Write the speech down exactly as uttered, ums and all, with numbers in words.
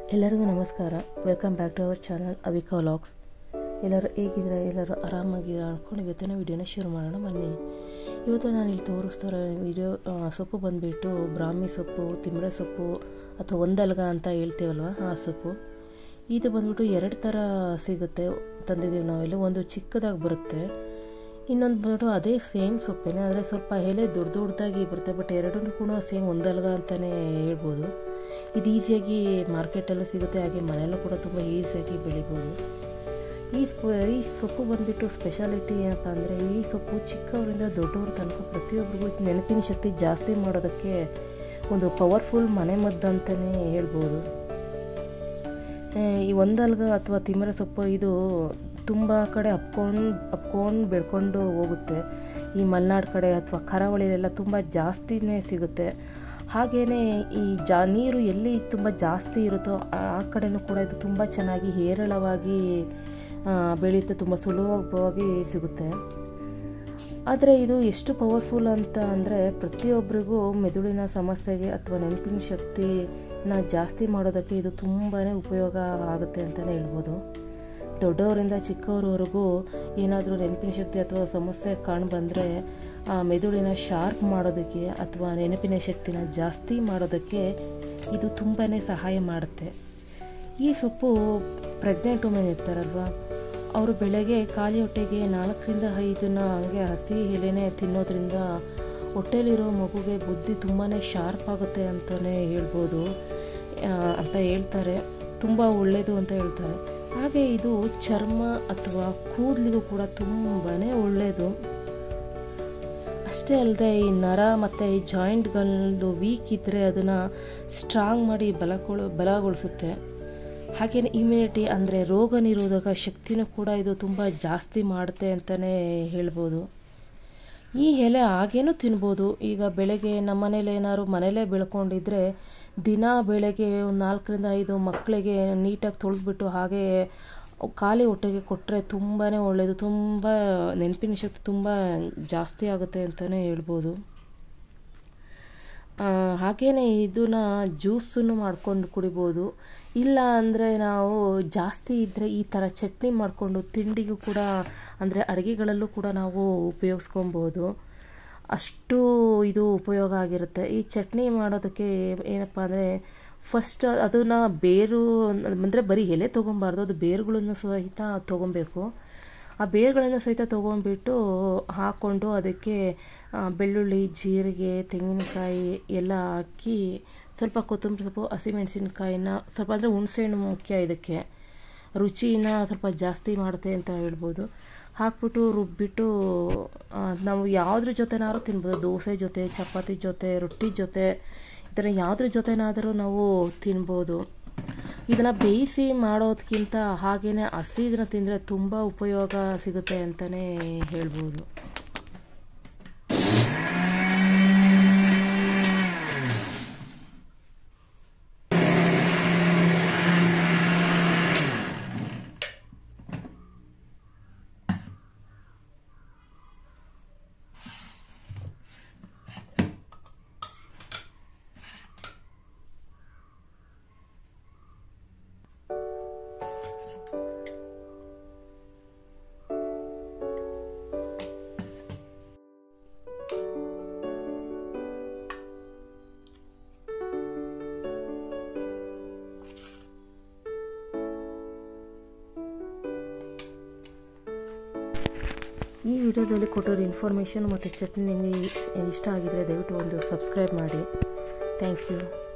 ಎಲ್ಲರಿಗೂ ನಮಸ್ಕಾರ. Welcome back to our channel Avika vlogs. ಎಲ್ಲರೂ ಹೇಗಿದ್ರೆ ಎಲ್ಲರೂ ಆರಾಮಾಗಿರೋ ಅಂದ್ಕೊಂಡು ಇವತ್ತಿನ ವಿಡಿಯೋನ ಶುರು ಮಾಡೋಣ ಬನ್ನಿ. ಇವತ್ತು ನಾನು ಇಲ್ಲಿ ತೋರಿಸ್ತಾರೋ ವಿಡಿಯೋ ಸೊಪ್ಪು ಬಂದುಬಿಟ್ಟು ಬ್ರಾಹ್ಮಿ ಸೊಪ್ಪು, ತಿಮ್ರೆ ಸೊಪ್ಪು ಅಥವಾ ಒಂದಲ್ಗ ಅಂತ ಹೇಳ್ತೀವಲ್ವ ಆ ಸೊಪ್ಪು. ಇದು ಬಂದ್ಬಿಟ್ಟು ಎರಡು ಥರ ಸಿಗುತ್ತೆ, ತಂದಿದ್ದೀವಿ ನಾವೆಲ್ಲ. ಒಂದು ಚಿಕ್ಕದಾಗಿ ಬರುತ್ತೆ, ಇನ್ನೊಂದು ಬಂದ್ಬಿಟ್ಟು ಅದೇ ಸೇಮ್ ಸೊಪ್ಪೇನೆ, ಆದರೆ ಸ್ವಲ್ಪ ಎಲೆ ದೊಡ್ಡ ದೊಡ್ಡದಾಗಿ ಬರುತ್ತೆ. ಬಟ್ ಎರಡೂ ಕೂಡ ಸೇಮ್ ಒಂದಲ್ಗ ಅಂತಲೇ ಹೇಳ್ಬೋದು. ಇದು ಈಸಿಯಾಗಿ ಮಾರ್ಕೆಟಲ್ಲೂ ಸಿಗುತ್ತೆ, ಹಾಗೆ ಮನೆಯಲ್ಲೂ ಕೂಡ ತುಂಬ ಈಸಿಯಾಗಿ ಬೆಳಿಬೋದು. ಈ ಈ ಸೊಪ್ಪು ಬಂದುಬಿಟ್ಟು ಸ್ಪೆಷಾಲಿಟಿ ಏನಪ್ಪ ಅಂದರೆ, ಈ ಸೊಪ್ಪು ಚಿಕ್ಕವರಿಂದ ದೊಡ್ಡವ್ರ ತನಕ ಪ್ರತಿಯೊಬ್ಬರಿಗೂ ನೆನಪಿನ ಶಕ್ತಿ ಜಾಸ್ತಿ ಮಾಡೋದಕ್ಕೆ ಒಂದು ಪವರ್ಫುಲ್ ಮನೆಮದ್ದು ಅಂತಲೇ ಹೇಳ್ಬೋದು. ಈ ಒಂದಲ್ಗ ಅಥವಾ ತಿಮ್ಮರೆ ಸೊಪ್ಪು ಇದು ತುಂಬ ಕಡೆ ಹಪ್ಕೊಂಡು ಹಪ್ಕೊಂಡು ಬೆಳ್ಕೊಂಡು ಹೋಗುತ್ತೆ. ಈ ಮಲೆನಾಡು ಕಡೆ ಅಥವಾ ಕರಾವಳಿಯಲ್ಲೆಲ್ಲ ತುಂಬ ಜಾಸ್ತಿನೇ ಸಿಗುತ್ತೆ. ಹಾಗೆಯೇ ಈ ಜಾ ನೀರು ಎಲ್ಲಿ ತುಂಬ ಜಾಸ್ತಿ ಇರುತ್ತೋ ಆ ಕಡೆಯೂ ಕೂಡ ಇದು ತುಂಬ ಚೆನ್ನಾಗಿ ಹೇರಳವಾಗಿ ಬೆಳೆಯುತ್ತೆ, ತುಂಬ ಸುಲಭವಾಗಿ ಸಿಗುತ್ತೆ. ಆದರೆ ಇದು ಎಷ್ಟು ಪವರ್ಫುಲ್ ಅಂತ ಅಂದರೆ, ಪ್ರತಿಯೊಬ್ಬರಿಗೂ ಮೆದುಳಿನ ಸಮಸ್ಯೆಗೆ ಅಥವಾ ನೆನಪಿನ ಶಕ್ತಿನ ಜಾಸ್ತಿ ಮಾಡೋದಕ್ಕೆ ಇದು ತುಂಬಾ ಉಪಯೋಗ ಆಗುತ್ತೆ ಅಂತಲೇ ಹೇಳ್ಬೋದು. ದೊಡ್ಡವರಿಂದ ಚಿಕ್ಕವರವರೆಗೂ ಏನಾದರೂ ನೆನಪಿನ ಶಕ್ತಿ ಅಥವಾ ಸಮಸ್ಯೆ ಕಾಣ್ಬಂದರೆ ಆ ಮೆದುಳಿನ ಶಾರ್ಪ್ ಮಾಡೋದಕ್ಕೆ ಅಥವಾ ನೆನಪಿನ ಶಕ್ತಿನ ಜಾಸ್ತಿ ಮಾಡೋದಕ್ಕೆ ಇದು ತುಂಬಾ ಸಹಾಯ ಮಾಡುತ್ತೆ. ಈ ಸೊಪ್ಪು ಪ್ರೆಗ್ನೆಂಟ್ ವುಮೆನ್ ಇರ್ತಾರಲ್ವ, ಅವರು ಬೆಳಗ್ಗೆ ಖಾಲಿ ಹೊಟ್ಟೆಗೆ ನಾಲ್ಕರಿಂದ ಐದನ್ನ ಹಂಗೆ ಹಸಿ ಎಲೆನೇ ತಿನ್ನೋದ್ರಿಂದ ಹೊಟ್ಟೆಲಿರೋ ಮಗುಗೆ ಬುದ್ಧಿ ತುಂಬಾ ಶಾರ್ಪ್ ಆಗುತ್ತೆ ಅಂತಲೇ ಹೇಳ್ಬೋದು ಅಂತ ಹೇಳ್ತಾರೆ. ತುಂಬ ಒಳ್ಳೆಯದು ಅಂತ ಹೇಳ್ತಾರೆ. ಹಾಗೆ ಇದು ಚರ್ಮ ಅಥವಾ ಕೂದಲಿಗೂ ಕೂಡ ತುಂಬಾ ಒಳ್ಳೆಯದು. ಅಷ್ಟೇ ಅಲ್ಲದೆ ಈ ನರ ಮತ್ತು ಈ ಜಾಯಿಂಟ್ಗಳದ್ದು ವೀಕ್ ಇದ್ದರೆ ಅದನ್ನು ಸ್ಟ್ರಾಂಗ್ ಮಾಡಿ ಬಲಗೊಳ ಬಲಗೊಳಿಸುತ್ತೆ. ಹಾಗೆಯೇ ಇಮ್ಯುನಿಟಿ ಅಂದರೆ ರೋಗ ನಿರೋಧಕ ಶಕ್ತಿನೂ ಕೂಡ ಇದು ತುಂಬ ಜಾಸ್ತಿ ಮಾಡುತ್ತೆ ಅಂತಲೇ ಹೇಳ್ಬೋದು. ಈ ಎಲೆ ಹಾಗೇನೂ ತಿನ್ಬೋದು. ಈಗ ಬೆಳಗ್ಗೆ ನಮ್ಮ ಮನೇಲಿ ಏನಾದ್ರು ಮನೇಲೇ ಬೆಳ್ಕೊಂಡಿದ್ರೆ ದಿನ ಬೆಳಗ್ಗೆ ಒಂದು ನಾಲ್ಕರಿಂದ ಐದು ಮಕ್ಕಳಿಗೆ ನೀಟಾಗಿ ತೊಳೆದ್ಬಿಟ್ಟು ಹಾಗೆ ಖಾಲಿ ಹೊಟ್ಟೆಗೆ ಕೊಟ್ಟರೆ ತುಂಬಾ ಒಳ್ಳೆಯದು. ತುಂಬ ನೆನಪಿನ ಶಕ್ತಿ ತುಂಬ ಜಾಸ್ತಿ ಆಗುತ್ತೆ ಅಂತಲೇ ಹೇಳ್ಬೋದು. ಹಾಗೆಯೇ ಇದನ್ನು ಜ್ಯೂಸನ್ನು ಮಾಡ್ಕೊಂಡು ಕುಡಿಬೋದು. ಇಲ್ಲ ಅಂದರೆ ನಾವು ಜಾಸ್ತಿ ಇದ್ದರೆ ಈ ಥರ ಚಟ್ನಿ ಮಾಡಿಕೊಂಡು ತಿಂಡಿಗೂ ಕೂಡ ಅಂದರೆ ಅಡುಗೆಗಳಲ್ಲೂ ಕೂಡ ನಾವು ಉಪಯೋಗಿಸ್ಕೊಬೋದು. ಅಷ್ಟು ಇದು ಉಪಯೋಗ ಆಗಿರುತ್ತೆ. ಈ ಚಟ್ನಿ ಮಾಡೋದಕ್ಕೆ ಏನಪ್ಪ ಅಂದರೆ, ಫಸ್ಟ್ ಅದನ್ನು ಬೇರು ಅಂದರೆ ಬರೀ ಎಲೆ ತೊಗೊಬಾರ್ದು, ಅದು ಬೇರುಗಳನ್ನು ಸಹಿತ ತೊಗೊಬೇಕು. ಆ ಬೇರುಗಳನ್ನು ಸಹಿತ ತೊಗೊಂಡ್ಬಿಟ್ಟು ಹಾಕ್ಕೊಂಡು ಅದಕ್ಕೆ ಬೆಳ್ಳುಳ್ಳಿ, ಜೀರಿಗೆ, ತೆಂಗಿನಕಾಯಿ ಎಲ್ಲ ಹಾಕಿ ಸ್ವಲ್ಪ ಕೊತ್ತಂಬರಿ ಸೊಪ್ಪು, ಹಸಿಮೆಣಸಿನ್ಕಾಯಿನ ಸ್ವಲ್ಪ ಅಂದರೆ ಹುಣಸೆಹಣ್ಣು ಮುಖ್ಯ ಇದಕ್ಕೆ, ರುಚಿನ ಸ್ವಲ್ಪ ಜಾಸ್ತಿ ಮಾಡುತ್ತೆ ಅಂತ ಹೇಳ್ಬೋದು. ಹಾಕ್ಬಿಟ್ಟು ರುಬ್ಬಿಟ್ಟು ನಾವು ಯಾವುದ್ರ ಜೊತೆನಾದ್ರೂ ತಿನ್ಬೋದು. ದೋಸೆ ಜೊತೆ, ಚಪಾತಿ ಜೊತೆ, ರೊಟ್ಟಿ ಜೊತೆ, ಈ ಥರ ಯಾವುದ್ರ ಜೊತೆನಾದರೂ ನಾವು ತಿನ್ಬೋದು. ಇದನ್ನು ಬೇಯಿಸಿ ಮಾಡೋದಕ್ಕಿಂತ ಹಾಗೆಯೇ ಹಸಿ ಇದನ್ನು ತಿಂದರೆ ತುಂಬ ಉಪಯೋಗ ಸಿಗುತ್ತೆ ಅಂತಲೇ ಹೇಳ್ಬೋದು. ಈ ವಿಡಿಯೋದಲ್ಲಿ ಕೊಟ್ಟಿರೋ ಇನ್ಫಾರ್ಮೇಷನ್ ಮತ್ತು ಚಟ್ನಿ ನಿಮಗೆ ಇಷ್ಟ ಆಗಿದರೆ ದಯವಿಟ್ಟು ಒಂದು ಸಬ್ಸ್ಕ್ರೈಬ್ ಮಾಡಿ. Thank you.